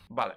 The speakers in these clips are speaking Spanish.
Vale.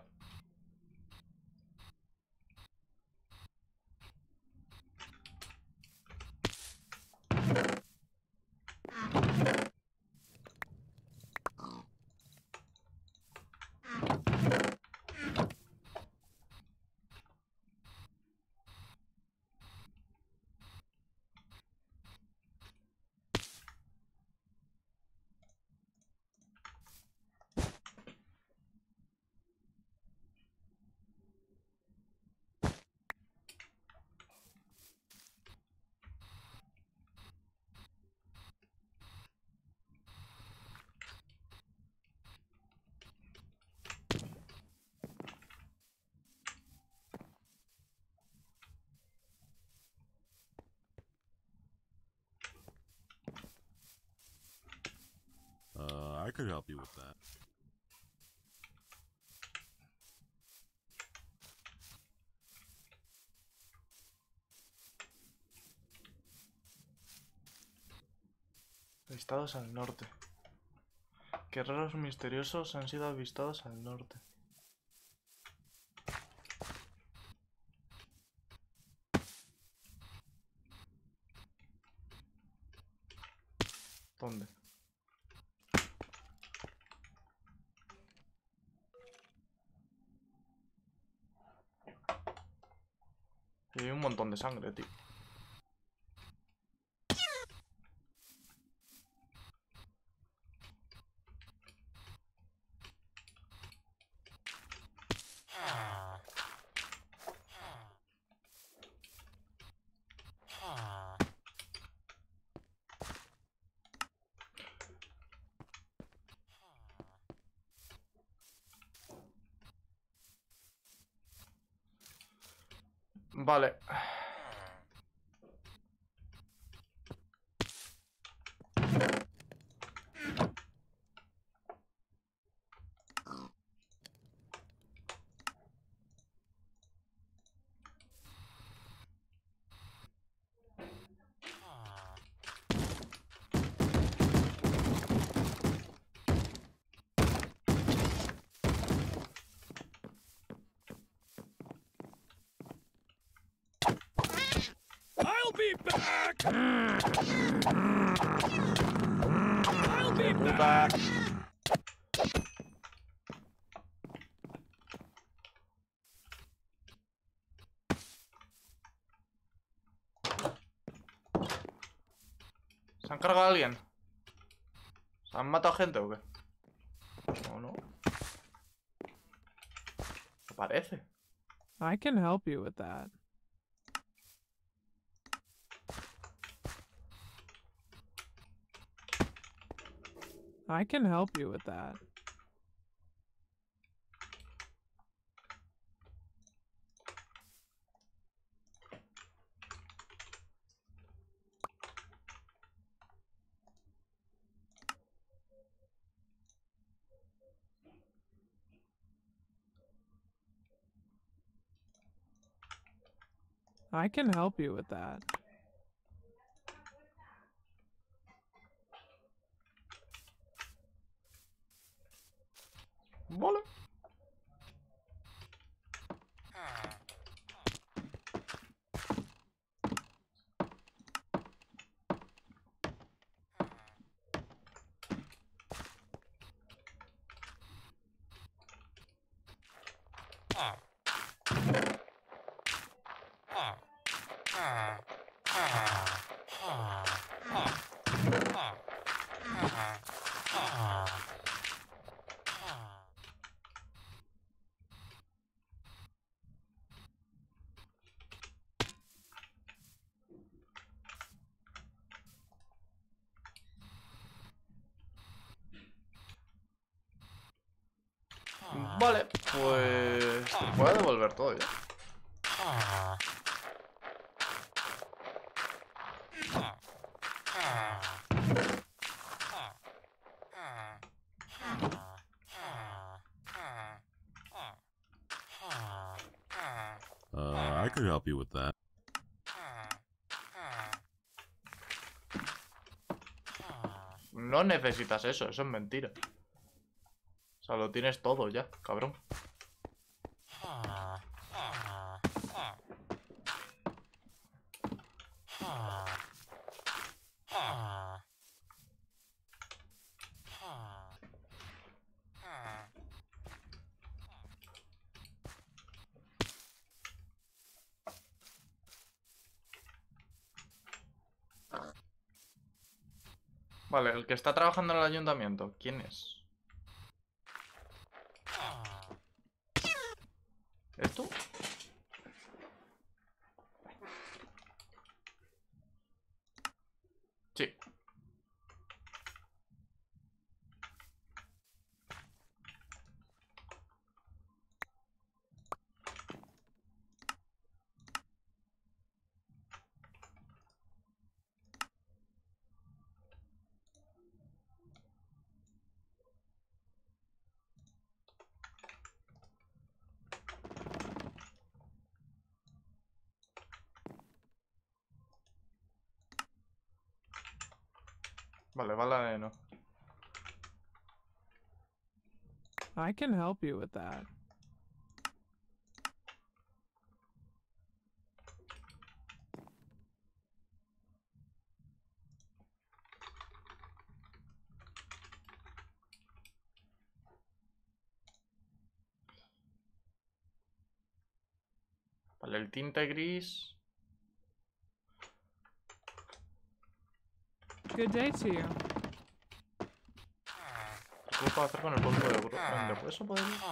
I could help you with that. Avistados al norte. Guerreros misteriosos han sido avistados al norte. ¿Dónde? Y hay un montón de sangre, tío. Vale. I'll be back! I'll be back! ¿Se han cargado a alguien? ¿Se han matado gente o qué? No, no. ¿Qué parece? I can help you with that. I can help you with that. I can help you with that. Vale. Vale, pues... voy a devolver todo ya. I could help you with that. No necesitas eso, eso es mentira. O sea, lo tienes todo ya, cabrón. Vale, el que está trabajando en el ayuntamiento, ¿quién es? ¿Es tú? Sí. Vale, vale, no. I can help you with that. Vale, el tinte gris. Good day to you. ¿Qué puedo hacer con el polvo de hueso? ¿Puedo ir?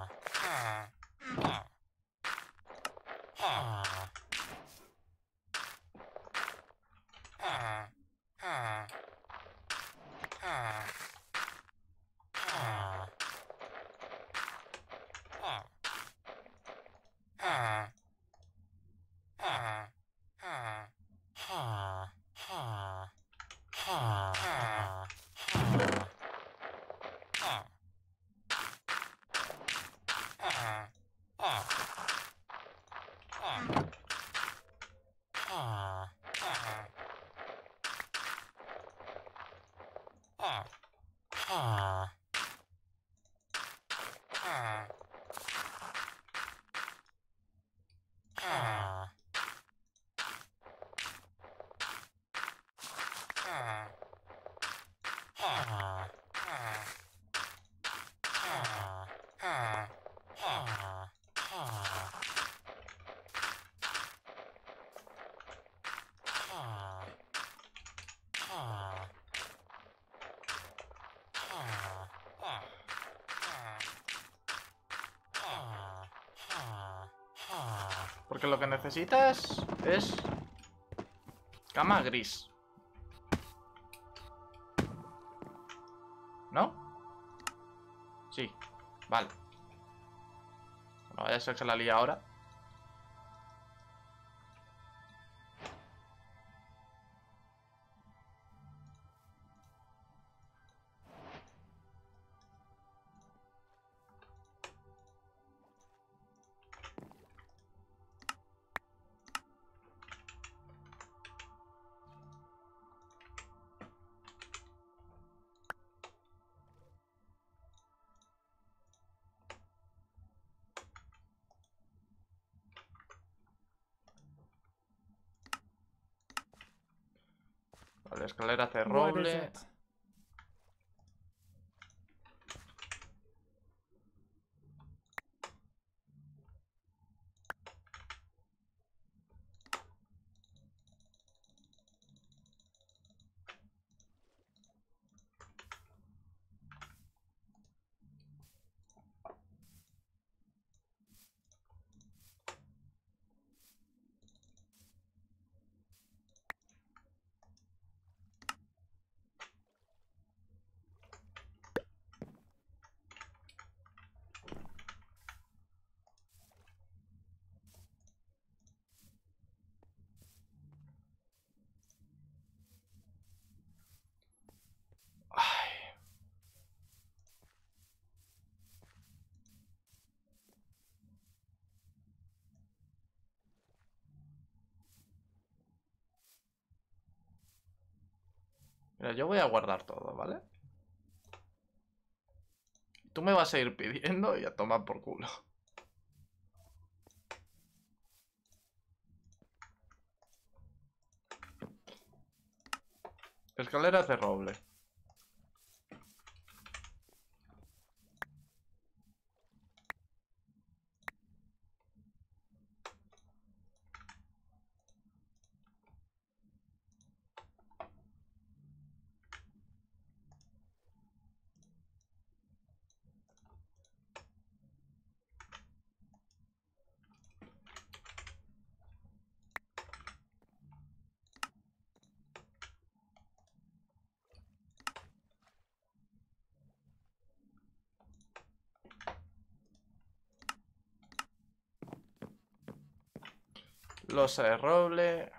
Porque lo que necesitas es cama gris. ¿No? Sí, vale. No vaya a ser que la lía ahora. Vale, escalera de What is roble. it? Ay. Mira, yo voy a guardar todo, ¿vale? Tú me vas a ir pidiendo y a tomar por culo. Escaleras de roble. Losa de roble.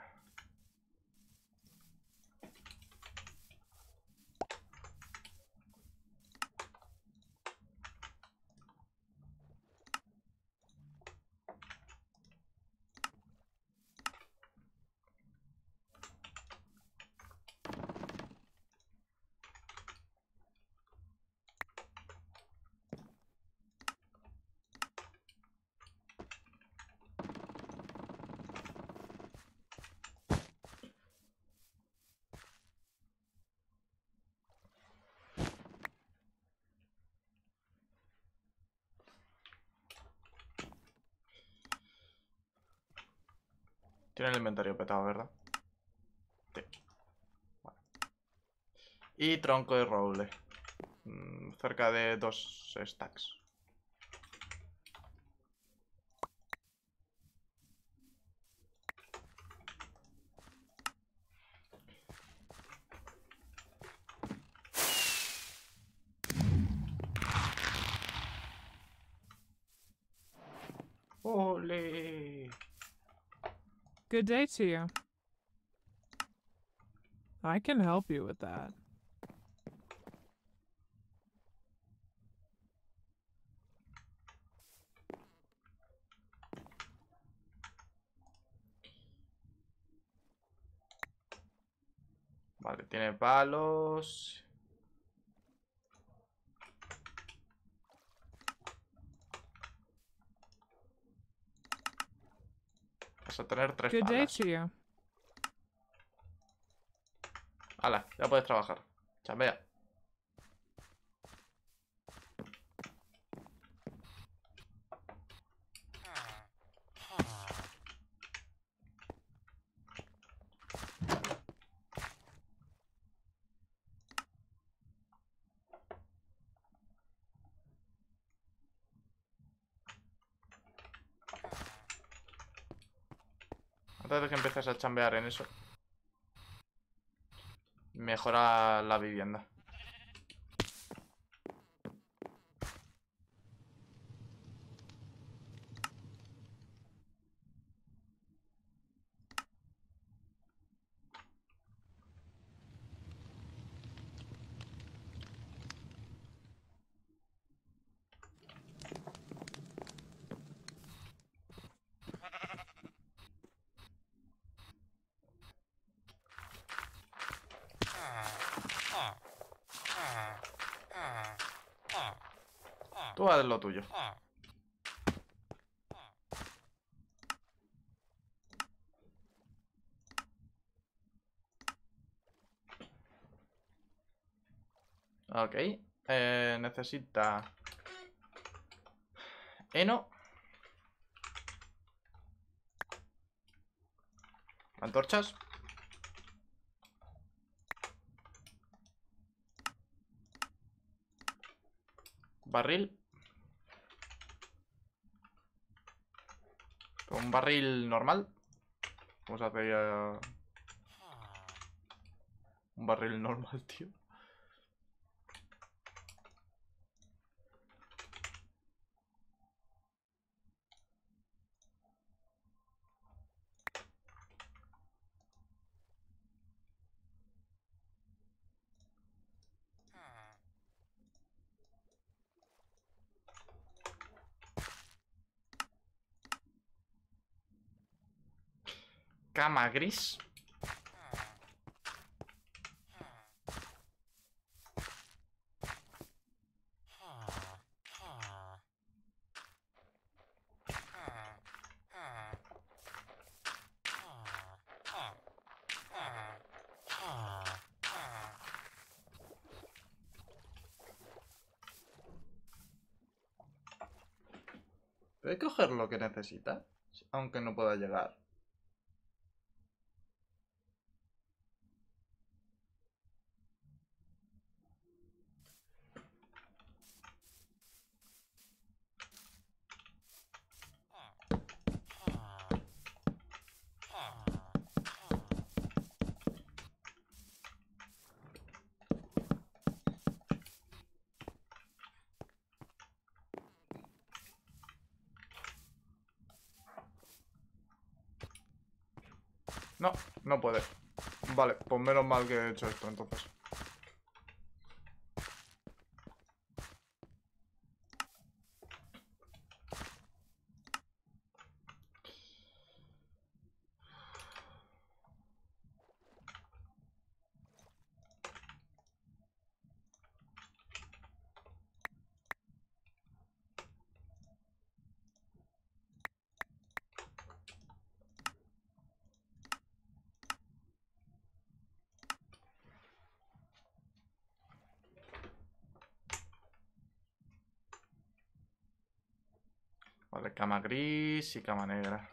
Tiene el inventario petado, ¿verdad? Sí. Vale. Y tronco de roble. Cerca de 2 stacks. ¡Ole! Good day to you. I can help you with that. Vale, tiene palos. Vas a tener 3 Good day palas. to you. Hala, ya puedes trabajar. Chambea. Antes de que empieces a chambear en eso, mejora la vivienda. Tú haz lo tuyo. Ok. Necesita heno. Antorchas. Barril. Un barril normal. ¿Cómo se hace ya? Un barril normal, tío. Cama gris. ¿Puede coger lo que necesita? Aunque no pueda llegar. No, no puede. Vale, pues menos mal que he hecho esto entonces. Vale, cama gris y cama negra.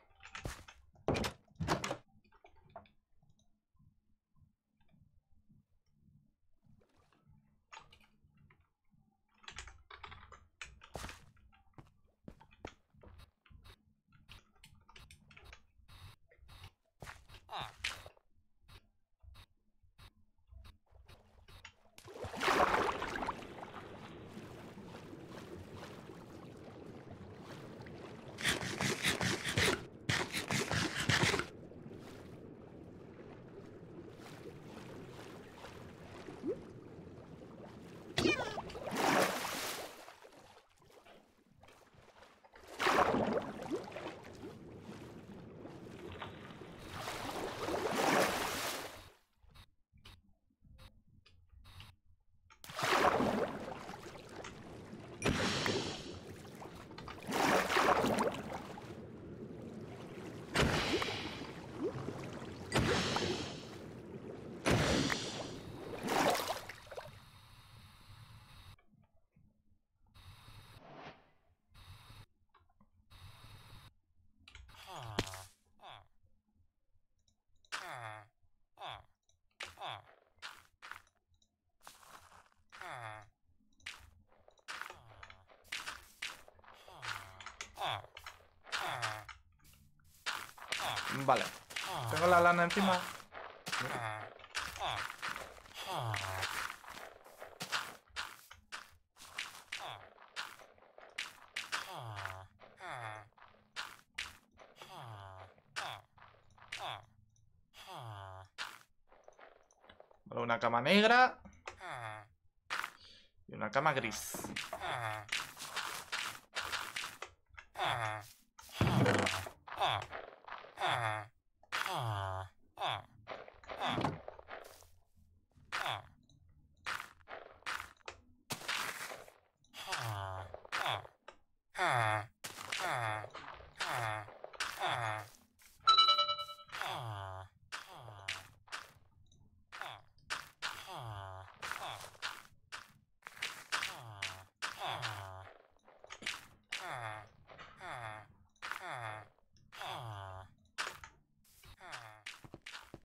Vale. Tengo la lana encima. Vale, una cama negra. Y una cama gris.